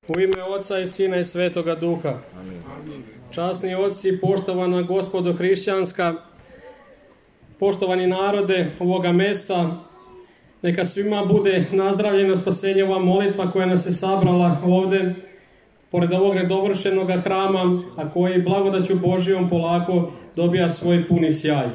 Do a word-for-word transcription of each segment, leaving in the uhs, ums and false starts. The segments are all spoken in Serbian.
U ime Oca i Sina i Svetoga Duha. Amin. Časni oci, poštovana gospodo hrišćanska, poštovani narode ovoga mesta, neka svima bude nazdravljena spasenjeva molitva koja nas je sabrala ovde, pored ovog nedovršenog hrama, a koji blagodaću Božijom polako dobija svoj puni sjaj.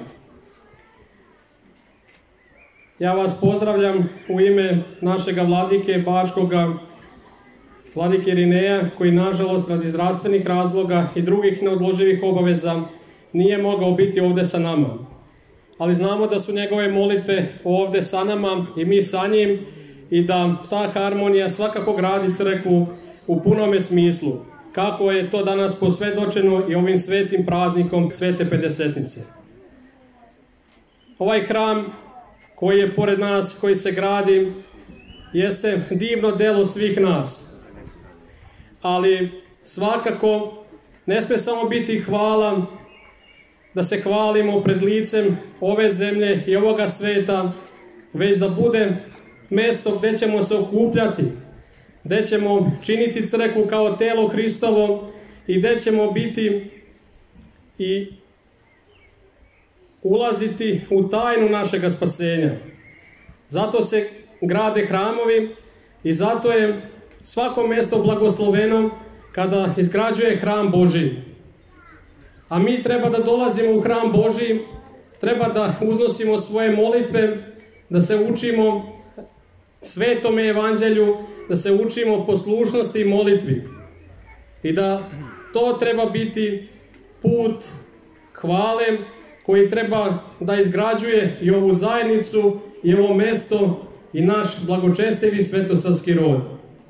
Ja vas pozdravljam u ime našega vladike Bačkoga, vladike Irineja, koji nažalost radi zdravstvenih razloga i drugih neodloživih obaveza nije mogao biti ovde sa nama. Ali znamo da su njegove molitve ovde sa nama i mi sa njim i da ta harmonija svakako gradi crkvu u punome smislu, kako je to danas posvedočeno i ovim svetim praznikom Svete Pedesetnice. Ovaj hram koji je pored nas, koji se gradi, jeste divno delo svih nas. Ali svakako ne sme samo biti hvala da se hvalimo pred licem ove zemlje i ovoga sveta, već da bude mesto gde ćemo se okupljati, gde ćemo činiti crkvu kao telo Hristovo i gde ćemo biti i ulaziti u tajnu našega spasenja. Zato se grade hramovi i zato je svako mesto blagosloveno kada izgrađuje hram Božiji. A mi treba da dolazimo u hram Božiji, treba da uznosimo svoje molitve, da se učimo svetome evanđelju, da se učimo poslušnosti i molitvi. I da to treba biti put hvale koji treba da izgrađuje i ovu zajednicu i ovo mesto i naš blagočestivi svetosavski rod.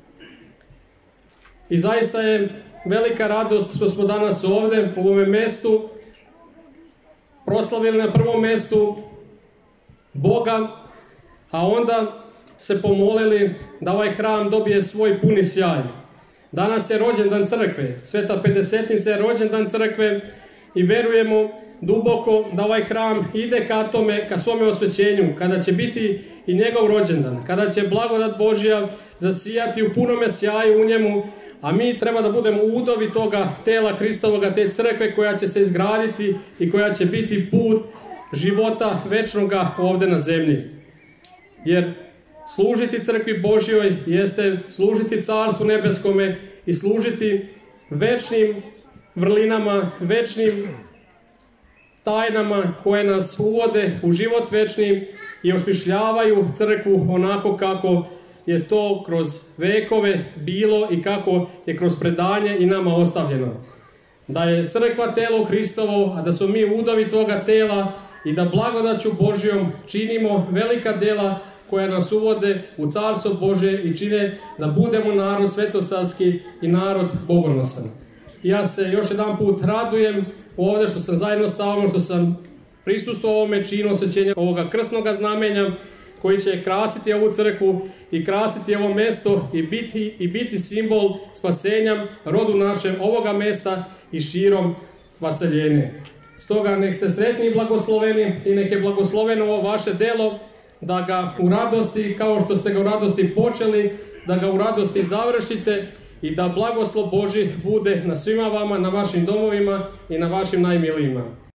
I zaista je velika radost što smo danas ovde, u ovome mestu, proslavili na prvom mestu Boga, a onda se pomolili da ovaj hram dobije svoj puni sjaj. Danas je rođendan crkve, Sveta Pedesetnica je rođendan crkve i verujemo duboko da ovaj hram ide ka tome, ka svome osvećenju, kada će biti i njegov rođendan, kada će blagodat Božja zasijati u punome sjaju u njemu, a mi treba da budemo udovi toga tela Hristovoga, te crkve koja će se izgraditi i koja će biti put života večnoga ovde na zemlji. Jer služiti crkvi Božjoj jeste služiti Carstvu nebeskome i služiti večnim vrlinama, večnim tajnama koje nas uvode u život večni i osmišljavaju crkvu onako kako je to kroz vekove bilo i kako je kroz predanje i nama ostavljeno. Da je crkva telo Hristovo, a da smo mi udovi toga tela i da blagodaću Božjom činimo velika dela koja nas uvode u Carstvo Božje i čine da budemo narod svetosavski i narod bogonosan. Ja se još jedan put radujem ovde što sam zajedno sa vama, što sam prisustvovao ovome činu osvećenja ovoga krsnog znamenja koji će krasiti ovu crkvu i krasiti ovo mesto i biti, i biti simbol spasenja rodu našem ovoga mesta i širom vaseljene. Stoga nek ste sretni i blagosloveni i nek je blagosloveno ovo vaše delo, da ga u radosti, kao što ste ga u radosti počeli, da ga u radosti završite i da blagoslov Božji bude na svima vama, na vašim domovima i na vašim najmilijima.